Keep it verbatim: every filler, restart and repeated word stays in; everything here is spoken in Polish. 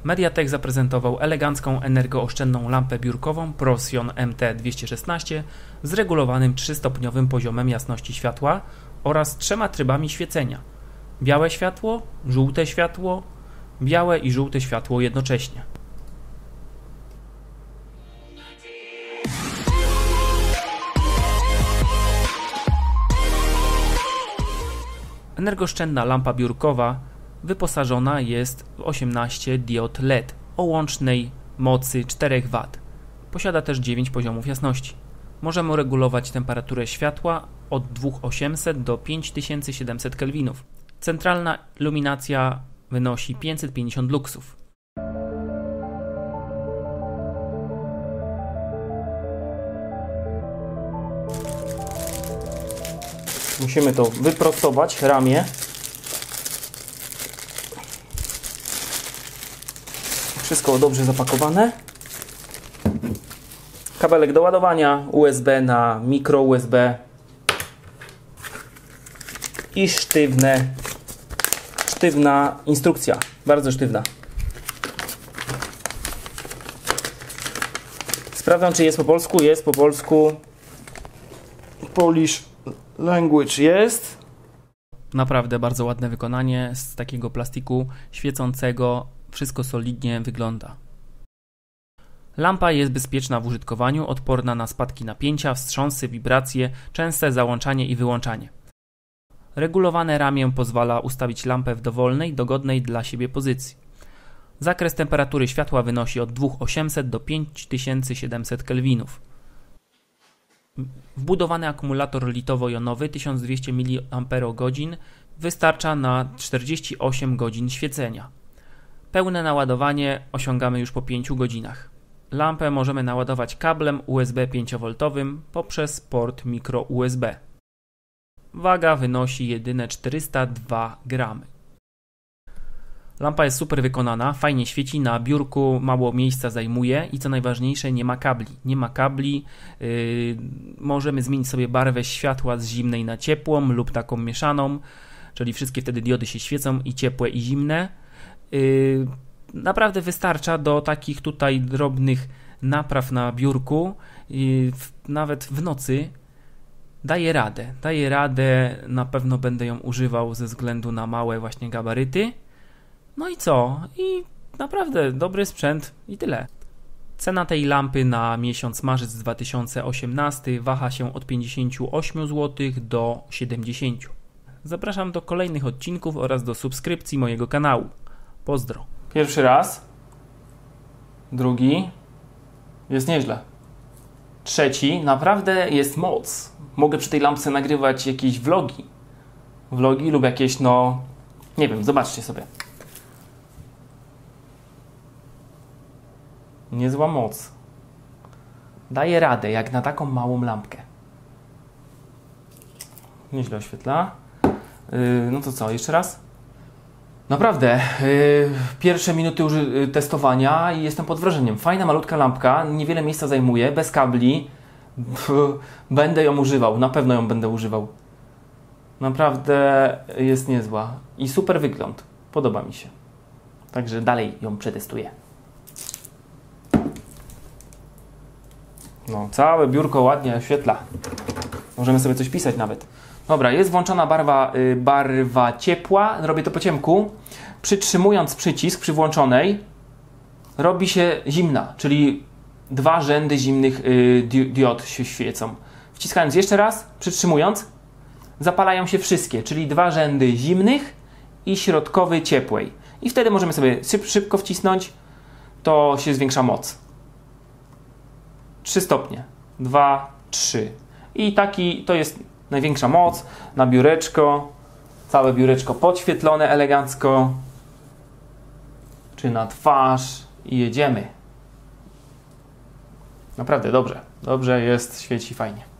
Mediatek zaprezentował elegancką, energooszczędną lampę biurkową Procyon M T dwieście szesnaście z regulowanym trzystopniowym poziomem jasności światła oraz trzema trybami świecenia. Białe światło, żółte światło, białe i żółte światło jednocześnie. Energooszczędna lampa biurkowa wyposażona jest w osiemnaście diod L E D o łącznej mocy cztery watowe. Posiada też dziewięć poziomów jasności. Możemy regulować temperaturę światła od dwa tysiące osiemset do pięć tysięcy siedemset kelwinów. Centralna iluminacja wynosi pięćset pięćdziesiąt luksów. Musimy to wyprostować, ramię. Wszystko dobrze zapakowane. Kabelek do ładowania, U S B na mikro U S B i sztywne, sztywna instrukcja, bardzo sztywna. Sprawdzam, czy jest po polsku. Jest po polsku. Polish language jest. Naprawdę bardzo ładne wykonanie z takiego plastiku świecącego. Wszystko solidnie wygląda. Lampa jest bezpieczna w użytkowaniu, odporna na spadki napięcia, wstrząsy, wibracje, częste załączanie i wyłączanie. Regulowane ramię pozwala ustawić lampę w dowolnej, dogodnej dla siebie pozycji. Zakres temperatury światła wynosi od dwa tysiące osiemset do pięć tysięcy siedemset kelwinów. Wbudowany akumulator litowo-jonowy tysiąc dwieście miliampergodzin wystarcza na czterdzieści osiem godzin świecenia. Pełne naładowanie osiągamy już po pięciu godzinach. Lampę możemy naładować kablem U S B pięć woltowym poprzez port mikro U S B. Waga wynosi jedyne czterysta dwa gramy. Lampa jest super wykonana, fajnie świeci, na biurku mało miejsca zajmuje i co najważniejsze, nie ma kabli. Nie ma kabli, yy, możemy zmienić sobie barwę światła z zimnej na ciepłą lub taką mieszaną, czyli wszystkie wtedy diody się świecą i ciepłe i zimne. Yy, naprawdę wystarcza do takich tutaj drobnych napraw na biurku, yy, w, nawet w nocy daje radę, daje radę, na pewno będę ją używał ze względu na małe właśnie gabaryty. No i co? I naprawdę dobry sprzęt i tyle. Cena tej lampy na miesiąc marzec dwa tysiące osiemnasty waha się od pięćdziesięciu ośmiu złotych do siedemdziesięciu. Zapraszam do kolejnych odcinków oraz do subskrypcji mojego kanału. Pozdro. Pierwszy raz. Drugi. Jest nieźle. Trzeci. Naprawdę jest moc. Mogę przy tej lampce nagrywać jakieś vlogi. Vlogi lub jakieś, no... Nie wiem, zobaczcie sobie. Niezła moc. Daje radę, jak na taką małą lampkę. Nieźle oświetla. Yy, no to co, jeszcze raz? Naprawdę, yy, pierwsze minuty uży- testowania i jestem pod wrażeniem. Fajna, malutka lampka, niewiele miejsca zajmuje, bez kabli. Pff, będę ją używał, na pewno ją będę używał. Naprawdę jest niezła. I super wygląd. Podoba mi się. Także dalej ją przetestuję. No, całe biurko ładnie oświetla. Możemy sobie coś pisać nawet. Dobra, jest włączona barwa, yy, barwa ciepła. Robię to po ciemku. Przytrzymując przycisk przy włączonej robi się zimna, czyli dwa rzędy zimnych yy, diod się świecą. Wciskając jeszcze raz, przytrzymując, zapalają się wszystkie, czyli dwa rzędy zimnych i środkowy ciepłej. I wtedy możemy sobie szyb, szybko wcisnąć, to się zwiększa moc. trzy stopnie. dwa, trzy. I taki to jest największa moc na biureczko. Całe biureczko podświetlone elegancko. Czy na twarz. I jedziemy. Naprawdę dobrze. Dobrze jest, świeci fajnie.